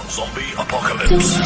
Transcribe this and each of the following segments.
Zombie Apocalypse.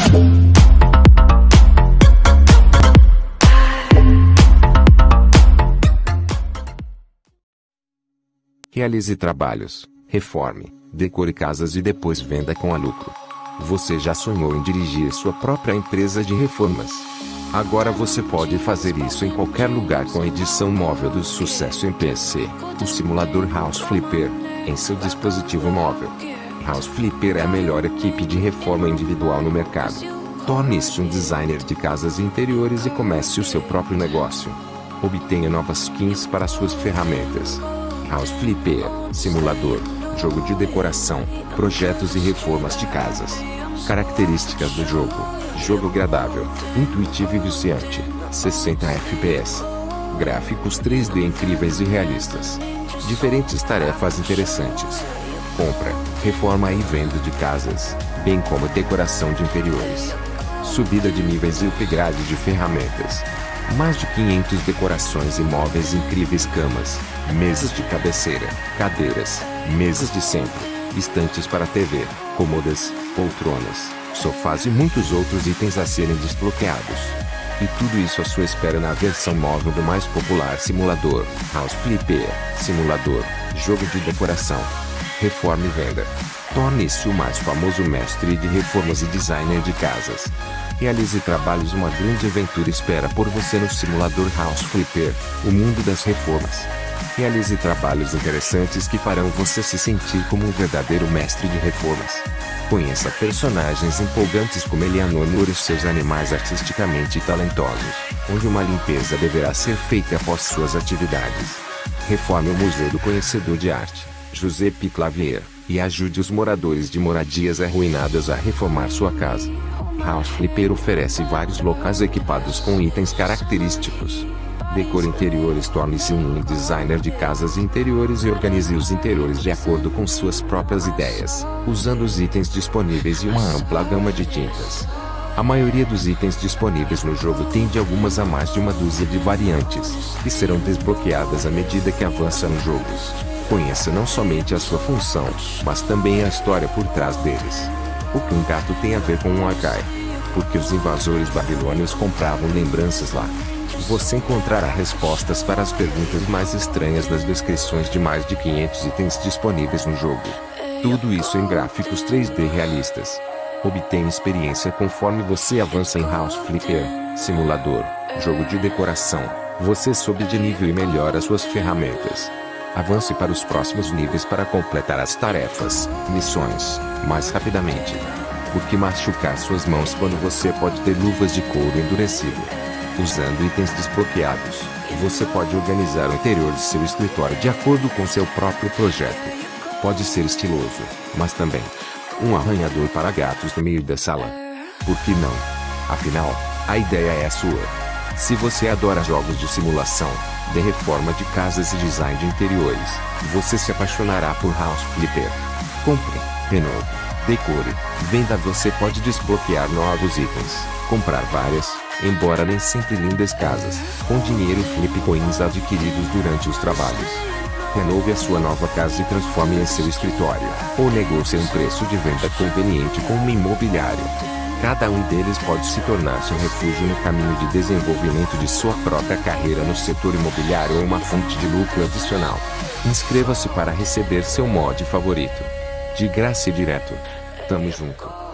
Realize trabalhos, reforme, decore casas e depois venda com lucro. Você já sonhou em dirigir sua própria empresa de reformas? Agora você pode fazer isso em qualquer lugar com a edição móvel do sucesso em PC, o simulador House Flipper, em seu dispositivo móvel. House Flipper é a melhor equipe de reforma individual no mercado. Torne-se um designer de casas e interiores e comece o seu próprio negócio. Obtenha novas skins para suas ferramentas. House Flipper, simulador, jogo de decoração, projetos e reformas de casas. Características do jogo: jogo agradável, intuitivo e viciante, 60 FPS. Gráficos 3D incríveis e realistas. Diferentes tarefas interessantes. Compra, reforma e venda de casas, bem como decoração de interiores. Subida de níveis e upgrade de ferramentas. Mais de 500 decorações e móveis incríveis, camas, mesas de cabeceira, cadeiras, mesas de centro, estantes para TV, cômodas, poltronas, sofás e muitos outros itens a serem desbloqueados. E tudo isso à sua espera na versão móvel do mais popular simulador, House Flipper, simulador, jogo de decoração. Reforma e venda. Torne-se o mais famoso mestre de reformas e designer de casas. Realize trabalhos. Uma grande aventura espera por você no simulador House Flipper, o mundo das reformas. Realize trabalhos interessantes que farão você se sentir como um verdadeiro mestre de reformas. Conheça personagens empolgantes como Eleanor e seus animais artisticamente talentosos, onde uma limpeza deverá ser feita após suas atividades. Reforme o Museu do Conhecedor de Arte, José P. Clavier, e ajude os moradores de moradias arruinadas a reformar sua casa. House Flipper oferece vários locais equipados com itens característicos. Decore interiores. Torne-se um designer de casas e interiores e organize os interiores de acordo com suas próprias ideias, usando os itens disponíveis e uma ampla gama de tintas. A maioria dos itens disponíveis no jogo tem de algumas a mais de uma dúzia de variantes, que serão desbloqueadas à medida que avança no jogo. Conheça não somente a sua função, mas também a história por trás deles. O que um gato tem a ver com um Akai? Porque os invasores babilônios compravam lembranças lá. Você encontrará respostas para as perguntas mais estranhas nas descrições de mais de 500 itens disponíveis no jogo. Tudo isso em gráficos 3D realistas. Obtenha experiência conforme você avança em House Flipper, simulador, jogo de decoração. Você sobe de nível e melhora suas ferramentas. Avance para os próximos níveis para completar as tarefas, missões, mais rapidamente. Por que machucar suas mãos quando você pode ter luvas de couro endurecido? Usando itens desbloqueados, você pode organizar o interior de seu escritório de acordo com seu próprio projeto. Pode ser estiloso, mas também um arranhador para gatos no meio da sala. Por que não? Afinal, a ideia é sua. Se você adora jogos de simulação, de reforma de casas e design de interiores, você se apaixonará por House Flipper. Compre, renove, decore, venda. Você pode desbloquear novos itens, comprar várias, embora nem sempre lindas casas, com dinheiro flip coins adquiridos durante os trabalhos. Renove a sua nova casa e transforme em seu escritório, ou negocie um preço de venda conveniente com um imobiliário. Cada um deles pode se tornar seu refúgio no caminho de desenvolvimento de sua própria carreira no setor imobiliário ou uma fonte de lucro adicional. Inscreva-se para receber seu mod favorito. De graça e direto. Tamo junto.